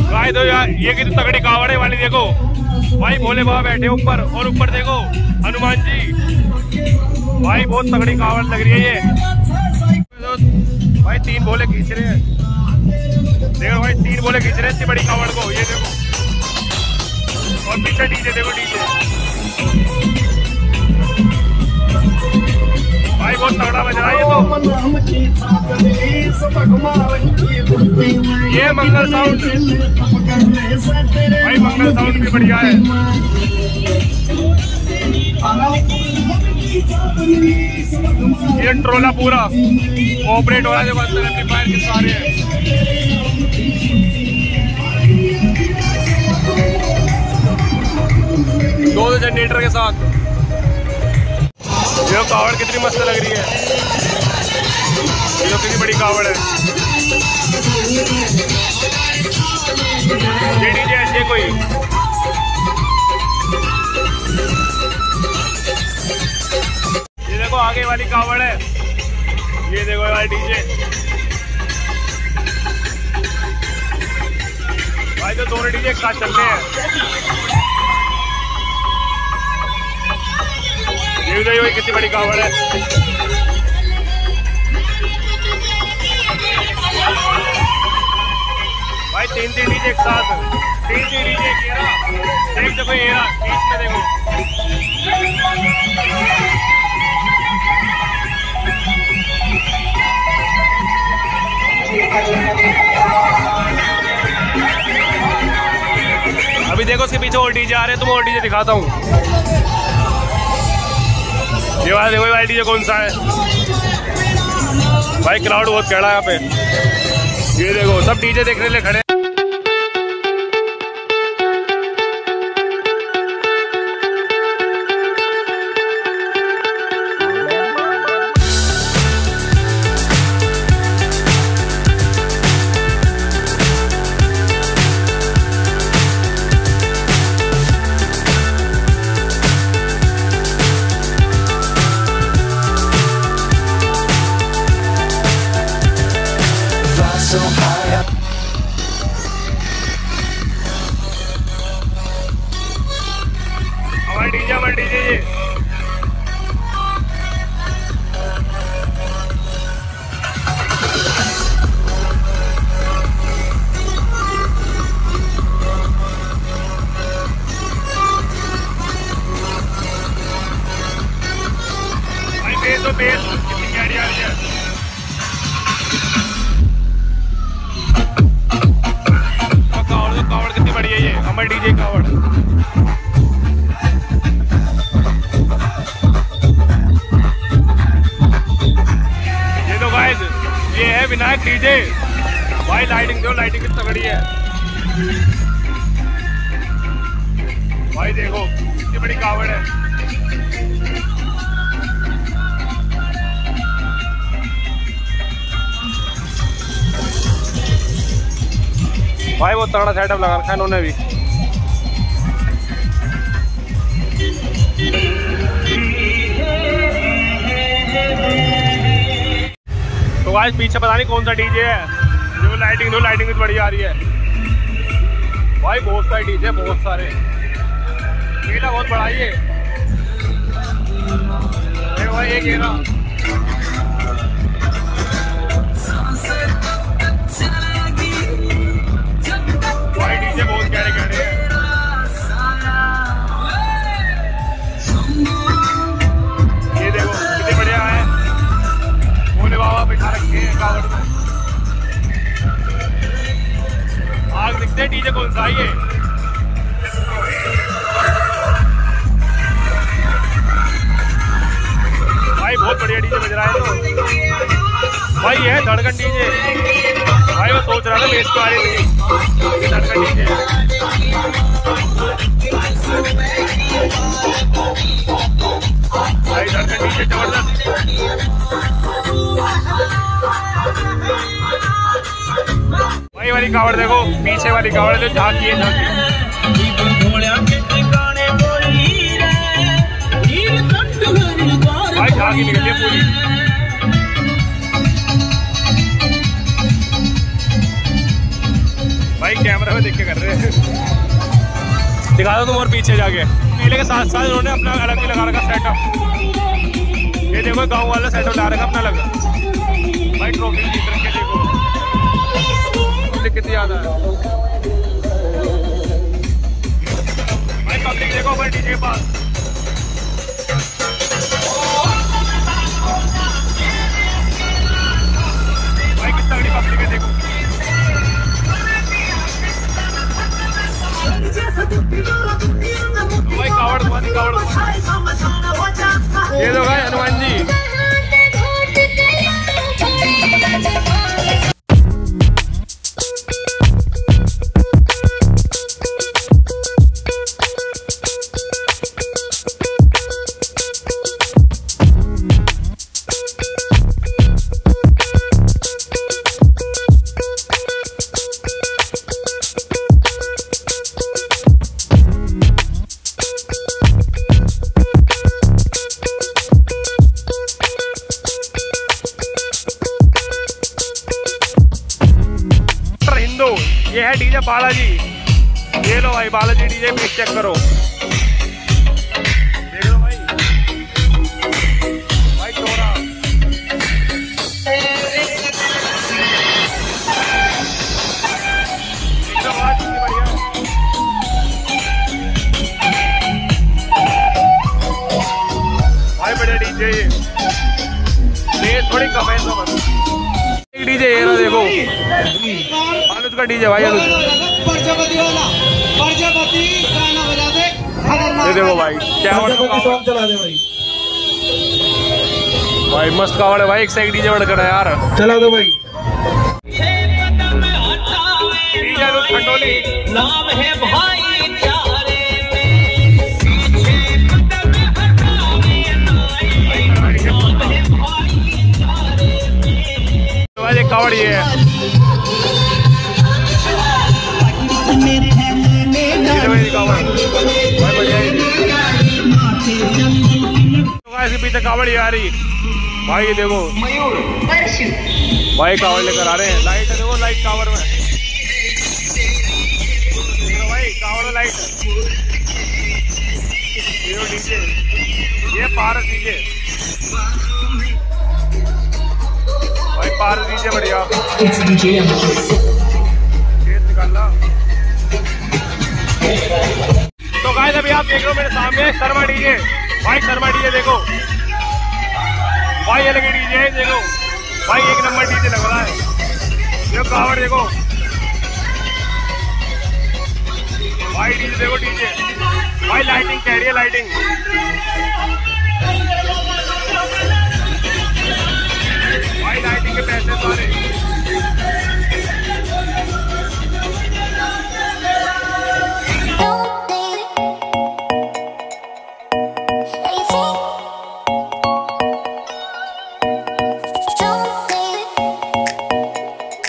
भाई तो यार ये कितनी तगड़ी कावड़ है वाली, देखो भाई भोले बाबा बैठे ऊपर, और ऊपर देखो हनुमान जी। भाई बहुत तगड़ी कावड़ लग रही है ये। भाई 3 भोले खींच रहे हैं, देखो भाई 3 भोले खींच रहे हैं इतनी बड़ी कावड़ को, ये देखो। और पीछे डीजे देखो, डीजे भाई बहुत तगड़ा बज रहा है ये तो। ये मंगल साउंड भाई, मंगल साउंड भी बढ़िया है। ये ट्रोला पूरा ऑपरेट हो रहा है, देखो अंदर एम्पलीफायर के सारे हैं। दो जनरेटर के साथ। ये कावड़ कितनी मस्त लग रही है, ये कितनी बड़ी कावड़ है। ये डीजे ऐसे कोई ये देखो आगे वाली कावड़ है, ये देखो वाला डीजे। भाई तो दोनों डीजे एक साथ चल रहे हैं। ये भाई कितनी बड़ी कावड़ है। भाई 3 डीजे एक साथ, 3 डीजे एक देखो, ये बीच में देखो। अभी देखो उसके पीछे और डीजे आ रहे हैं, तुम और डीजे दिखाता हूँ। ये वाला देखो, वाला डीजे कौन सा है। भाई क्राउड बहुत खड़ा है यहाँ पे, ये देखो सब डीजे देखने के लिए खड़े। डीजे ये तो बेस कितनी गाड़ी आ रही है। कावड़ कितनी बड़ी है ये, अमर डीजे कावड़। ये तो गाइस ये है विनायक डीजे। भाई लाइटिंग दो, लाइटिंग कितनी तगड़ी है। भाई देखो कितनी बड़ी कावड़ है। भाई वो तगड़ा सेटअप लगा रखा है इन्होंने भी। तो आज पीछे पता नहीं कौन सा डीजे है जो लाइटिंग दो, लाइटिंग भी बढ़िया आ रही है। भाई बहुत सारे डीजे, बहुत सारे। मेला बहुत बड़ा है ये। भाई एक घेरा बहुत गहरे गहरे हैं। ये देखो कितने बढ़िया है। भोले बाबा बिठा रखे हैं कावड़ में। आग दिखते हैं। डीजे कौन सा है ये? भाई बहुत बढ़िया डीजे बज रहा है। तो भाई ये है धड़कन डीजे। भाई मैं सोच रहा था बेस को आ रही थी, धड़कन डीजे। भाई धड़कन डीजे जबरदस्त। भाई वाली कावड़ देखो, पीछे वाली कावड़ जो झांकी है, झांकी। भाई झांकी निकली है पूरी। भाई कैमरा में देख के कर रहे हैं। दिखा दो तुम और पीछे जाके। पीले के साथ साथ उन्होंने अपना अलग भी लगा रखा सेटअप। ये देखो गांव वाला सेटअप ला रखा अपना अलग। भाई ट्रॉफी जीत रखे देखो, कितनी ज्यादा है भाई। पब्लिक देखो भाई डीजे के पास। भाई कितना बड़ी पब्लिक है देखो। भाई कावड़ ये तो भाई हनुमान जी। ये है डीजे बालाजी। ये लो भाई बालाजी डीजे मिक्स चेक करो, देख लो भाई। भाई चोरा एकदम आवाज कितनी बढ़िया। भाई बड़े डीजे ये थोड़ी कम है तो बस। डीजे ये ना देखो अनुज का डीजे भाई। अनुज ये देखो भाई क्या चला दे भाई। भाई मस्त कावड़ है भाई, एक से एक डीजे बढ़कर है यार। चला दो भाई डीजे अनुज खंडोली। नाम है भाई कावड़ ये है। इसके पीछे कावड़ आ रही भाई। ये देखो भाई कावड़ लेकर आ रहे हैं। लाइट है देखो, लाइट कावड़ में भाई, कावड़ में लाइट। ये डीजे ये पारस डीजे भाई। पारस डीजे बढ़िया निकालना। तो गाइस अभी आप देख रहे हो मेरे सामने शर्मा डीजे भाई। शर्मा डीजे देखो भाई, ये लगे डीजे देखो भाई, एक नंबर डीजे लग रहा है। ये कावड़ देखो भाई, डीजे देखो डीजे भाई। लाइटिंग कह रही है लाइटिंग।